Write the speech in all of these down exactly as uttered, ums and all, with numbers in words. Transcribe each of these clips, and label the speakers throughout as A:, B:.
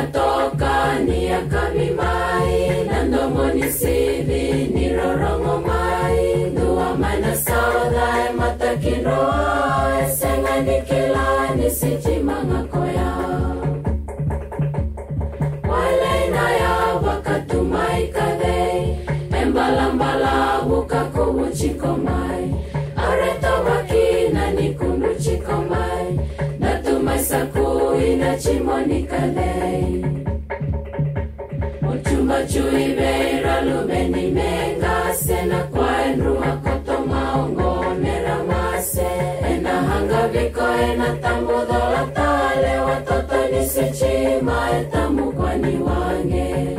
A: Nikatoka ni akabimai nandomo ni sivi ni rorongo mai dua mana saudai matakinroa esenga nikila ni sichimanga koya wale inaya wakatumai kadei embalambala bukakubu chikomai areto wakina nikundu chikomai natumai saku ina chimoni kadei Uchumba chui beira lubeni menga sena kwa enru hakoto maongo mera mase ena hanga viko ena tambu dola tale watoto nisichima etamu kwa niwange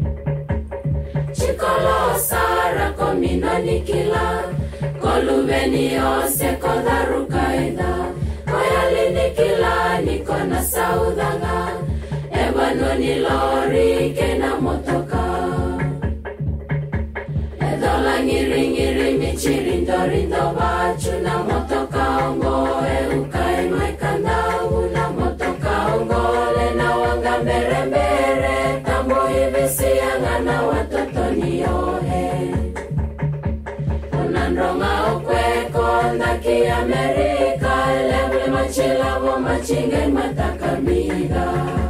A: Chikolo sara komino nikila kolubeni ose kodharu kaida koyali nikila nikona saudanga Ebano ni lori kena motoka Edola ngiri ngiri michiri ndorindo bachu na motoka ongo e ukai maikanda una motoka ongo le na wanga mbere mbere tambo hivi siyanga na watoto ni yohe Unandronga ukwe konda ki Amerika Elevle machila bo machinge matakamiga